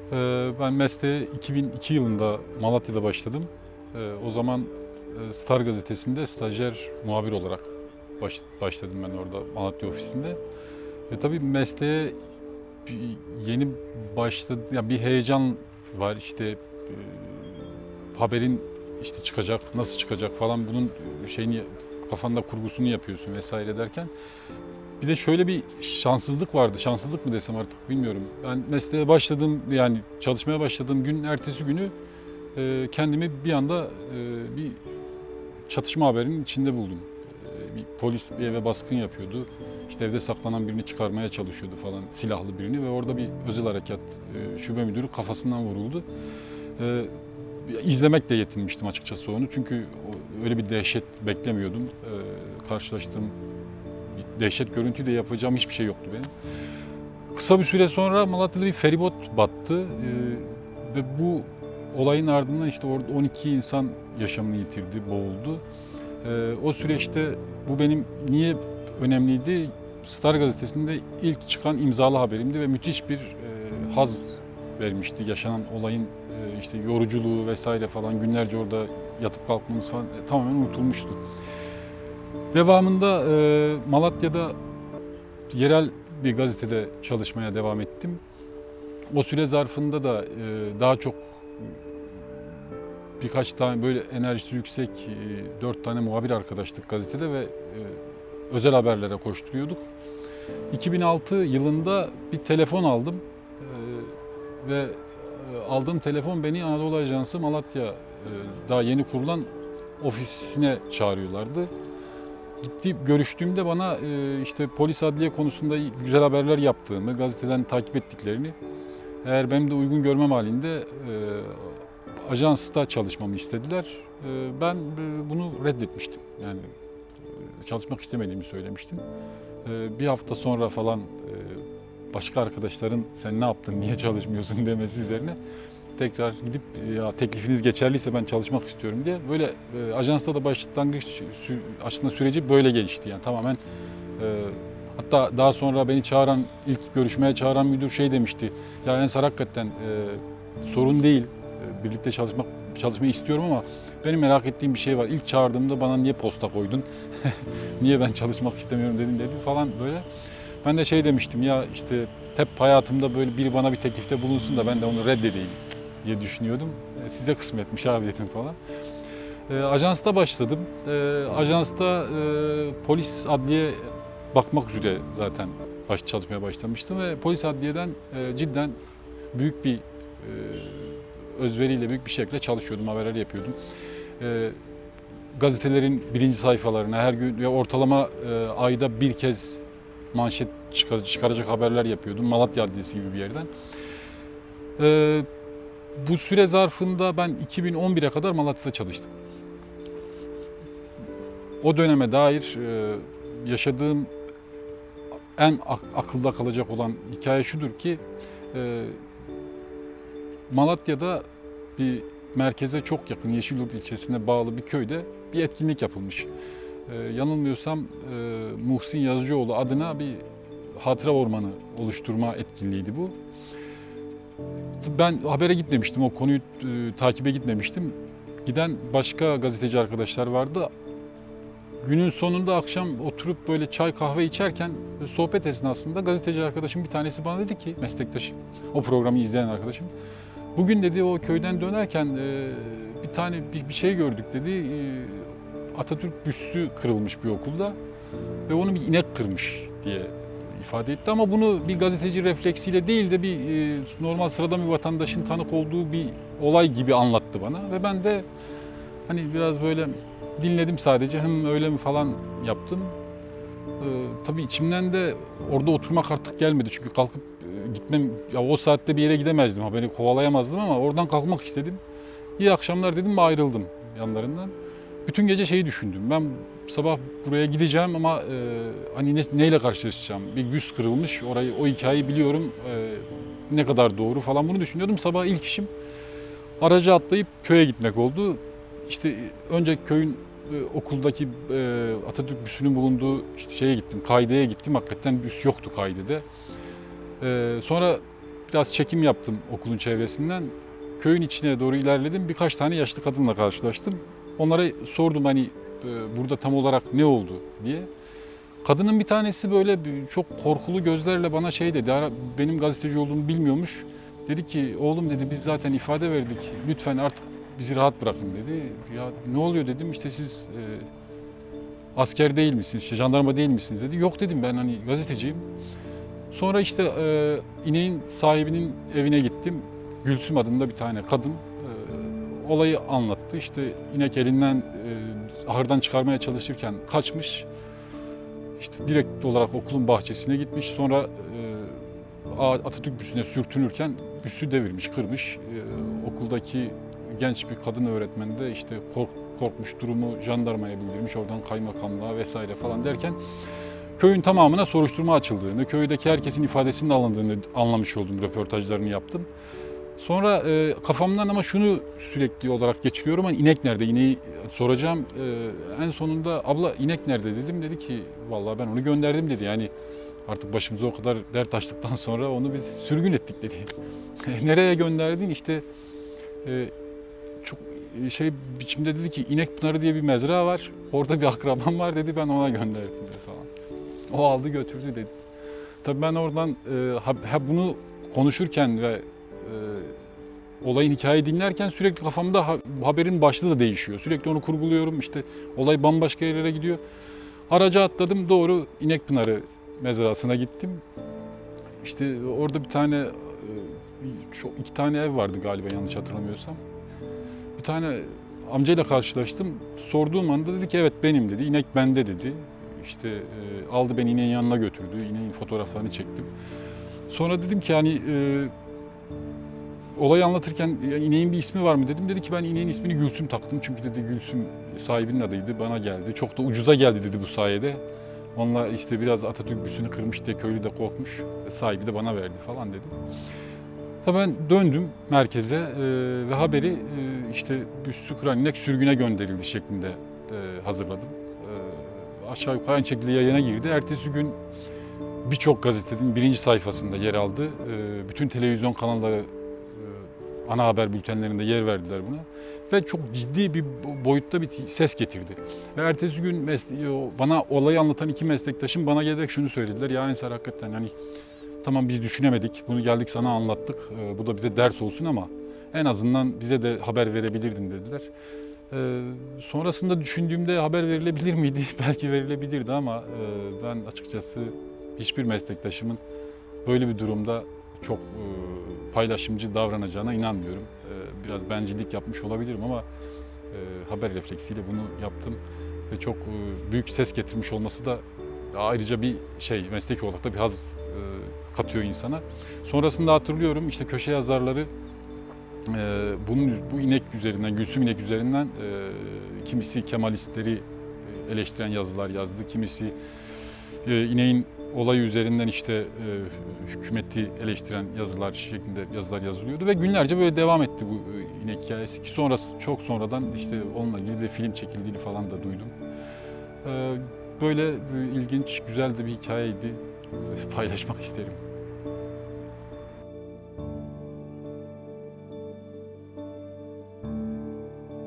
Ben mesleğe 2002 yılında Malatya'da başladım. O zaman Star gazetesinde stajyer muhabir olarak başladım ben orada Malatya ofisinde. Tabii mesleğe yeni başladı, ya bir heyecan var işte haberin işte çıkacak, nasıl çıkacak falan bunun şeyini kafanda kurgusunu yapıyorsun vesaire derken. Bir de şöyle bir şanssızlık vardı. Şanssızlık mı desem artık bilmiyorum. Ben mesleğe başladığım yani çalışmaya başladığım gün ertesi günü kendimi bir anda bir çatışma haberinin içinde buldum. Bir polis bir eve baskın yapıyordu. İşte evde saklanan birini çıkarmaya çalışıyordu falan, silahlı birini ve orada bir özel harekat şube müdürü kafasından vuruldu. İzlemek de yetinmiştim açıkçası onu çünkü öyle bir dehşet beklemiyordum. Karşılaştığım bir dehşet görüntüyle yapacağım hiçbir şey yoktu benim. Kısa bir süre sonra Malatya'da bir feribot battı ve bu olayın ardından işte orada 12 insan yaşamını yitirdi, boğuldu. O süreçte bu benim niye önemliydi? Star gazetesinde ilk çıkan imzalı haberimdi ve müthiş bir haz vermişti. Yaşanan olayın işte yoruculuğu vesaire falan günlerce orada yatıp kalkmamız falan tamamen unutulmuştu. Devamında Malatya'da yerel bir gazetede çalışmaya devam ettim. O süre zarfında da daha çok birkaç tane böyle enerjisi yüksek 4 tane muhabir arkadaşlık gazetede ve özel haberlere koşturuyorduk. 2006 yılında bir telefon aldım ve aldığım telefon beni Anadolu Ajansı Malatya daha yeni kurulan ofisine çağırıyorlardı. Görüştüğümde bana işte polis adliye konusunda güzel haberler yaptığımı, gazeteden takip ettiklerini, eğer benim de uygun görmem halinde ajansta çalışmamı istediler. Ben bunu reddetmiştim. Yani çalışmak istemediğimi söylemiştim. Bir hafta sonra falan başka arkadaşların sen ne yaptın, niye çalışmıyorsun demesi üzerine tekrar gidip ya teklifiniz geçerliyse ben çalışmak istiyorum diye böyle ajansta da başlangıç aslında süreci böyle gelişti. Yani tamamen hatta daha sonra beni çağıran, ilk görüşmeye çağıran müdür şey demişti. Ya Ensar hakikaten sorun değil. Birlikte çalışmayı istiyorum ama benim merak ettiğim bir şey var. İlk çağırdığımda bana niye posta koydun? Niye ben çalışmak istemiyorum dedin dedi falan böyle. Ben de şey demiştim ya işte hep hayatımda böyle biri bana bir teklifte bulunsun da ben de onu reddedeyim diye düşünüyordum. Size kısmetmiş abi dedim falan. Ajansta başladım. Ajansta polis adliye bakmak üzere zaten çalışmaya başlamıştım ve polis adliyeden cidden büyük bir özveriyle büyük bir şekilde çalışıyordum, haberler yapıyordum. Gazetelerin birinci sayfalarına her gün ve ortalama ayda bir kez manşet çıkaracak haberler yapıyordum. Malatya Adliyesi gibi bir yerden. Bu süre zarfında ben 2011'e kadar Malatya'da çalıştım. O döneme dair yaşadığım en akılda kalacak olan hikaye şudur ki Malatya'da bir merkeze çok yakın Yeşilyurt ilçesine bağlı bir köyde bir etkinlik yapılmış. Yanılmıyorsam Muhsin Yazıcıoğlu adına bir hatıra ormanı oluşturma etkinliğiydi bu. Ben habere gitmemiştim, o konuyu takibe gitmemiştim. Giden başka gazeteci arkadaşlar vardı. Günün sonunda akşam oturup böyle çay kahve içerken sohbet esnasında gazeteci arkadaşım bir tanesi bana dedi ki, meslektaşım, o programı izleyen arkadaşım. Bugün dedi o köyden dönerken bir tane bir şey gördük dedi. Atatürk büstü kırılmış bir okulda ve onu bir inek kırmış diye ifade etti. Ama bunu bir gazeteci refleksiyle değil de bir normal sıradan bir vatandaşın tanık olduğu bir olay gibi anlattı bana. Ve ben de hani biraz böyle dinledim sadece, hem öyle mi falan yaptım. Tabii içimden de orada oturmak artık gelmedi çünkü kalkıp gitmem, ya o saatte bir yere gidemezdim, haberi kovalayamazdım ama oradan kalkmak istedim. İyi akşamlar dedim ve ayrıldım yanlarından. Bütün gece şeyi düşündüm, ben sabah buraya gideceğim ama hani neyle karşılaşacağım? Bir büst kırılmış, orayı, o hikayeyi biliyorum, ne kadar doğru falan bunu düşünüyordum. Sabah ilk işim araca atlayıp köye gitmek oldu. İşte önce köyün okuldaki Atatürk büstünün bulunduğu işte şeye gittim, Kaide'ye gittim. Hakikaten büst yoktu Kaide'de. Sonra biraz çekim yaptım okulun çevresinden. Köyün içine doğru ilerledim. Birkaç tane yaşlı kadınla karşılaştım. Onlara sordum hani burada tam olarak ne oldu diye. Kadının bir tanesi böyle çok korkulu gözlerle bana şey dedi. Benim gazeteci olduğumu bilmiyormuş. Dedi ki oğlum dedi biz zaten ifade verdik. Lütfen artık bizi rahat bırakın dedi. Ya ne oluyor dedim işte siz asker değil misiniz, işte jandarma değil misiniz dedi. Yok dedim ben hani gazeteciyim. Sonra işte ineğin sahibinin evine gittim. Gülsüm adında bir tane kadın olayı anlattı. İşte inek elinden ahırdan çıkarmaya çalışırken kaçmış. İşte direkt olarak okulun bahçesine gitmiş. Sonra Atatürk büstüne sürtünürken büstü devirmiş, kırmış. Okuldaki genç bir kadın öğretmen de işte korkmuş, durumu jandarmaya bildirmiş. Oradan kaymakamlığa vesaire falan derken köyün tamamına soruşturma açıldığını, köydeki herkesin ifadesinin alındığını anlamış oldum, röportajlarını yaptım. Sonra kafamdan ama şunu sürekli olarak geçiriyorum, hani inek nerede, ineği soracağım. En sonunda abla inek nerede dedim, dedi ki vallahi ben onu gönderdim dedi. Yani artık başımıza o kadar dert açtıktan sonra onu biz sürgün ettik dedi. Nereye gönderdin işte çok şey biçimde dedi ki İnekpınarı diye bir mezra var, orada bir akrabam var dedi, ben ona gönderdim dedi falan. O aldı götürdü dedi. Tabii ben oradan bunu konuşurken ve olayın hikayeyi dinlerken sürekli kafamda haberin başlığı da değişiyor. Sürekli onu kurguluyorum. İşte olay bambaşka yerlere gidiyor. Araca atladım, doğru İnekpınarı mezrasına gittim. İşte orada bir tane iki tane ev vardı galiba yanlış hatırlamıyorsam. Bir tane amcayla karşılaştım. Sorduğum anda dedi ki evet benim dedi. İnek bende dedi. İşte aldı beni ineğin yanına götürdü. İneğin fotoğraflarını çektim. Sonra dedim ki hani olayı anlatırken ineğin bir ismi var mı dedim. Dedi ki ben ineğin ismini Gülsüm taktım. Çünkü dedi Gülsüm sahibinin adıydı, bana geldi. Çok da ucuza geldi dedi bu sayede. Onunla işte biraz Atatürk büstünü kırmış diye köylü de korkmuş. Sahibi de bana verdi falan dedi. Tabii ben döndüm merkeze ve haberi işte büstü kıran inek sürgüne gönderildi şeklinde hazırladım. Aşağı yukarı aynı şekilde yayına girdi. Ertesi gün birçok gazetenin birinci sayfasında yer aldı. Bütün televizyon kanalları ana haber bültenlerinde yer verdiler buna. Ve çok ciddi bir boyutta bir ses getirdi. Ve ertesi gün bana olayı anlatan iki meslektaşım bana gelerek şunu söylediler. Ya Ensar hakikaten hani tamam biz düşünemedik, bunu geldik sana anlattık. Bu da bize ders olsun ama en azından bize de haber verebilirdin dediler. Sonrasında düşündüğümde haber verilebilir miydi? Belki verilebilirdi ama ben açıkçası hiçbir meslektaşımın böyle bir durumda çok paylaşımcı davranacağına inanmıyorum. Biraz bencillik yapmış olabilirim ama haber refleksiyle bunu yaptım ve çok büyük ses getirmiş olması da ayrıca bir mesleki olarak da bir haz katıyor insana. Sonrasında hatırlıyorum işte köşe yazarları bu inek üzerinden, Gülsüm inek üzerinden kimisi Kemalistleri eleştiren yazılar yazdı, kimisi ineğin olayı üzerinden işte hükümeti eleştiren yazılar şeklinde yazılar yazılıyordu ve günlerce böyle devam etti bu inek hikayesi ki sonrası çok sonradan işte onunla ilgili bir film çekildiğini falan da duydum. Böyle ilginç, güzel de bir hikayeydi. Paylaşmak isterim.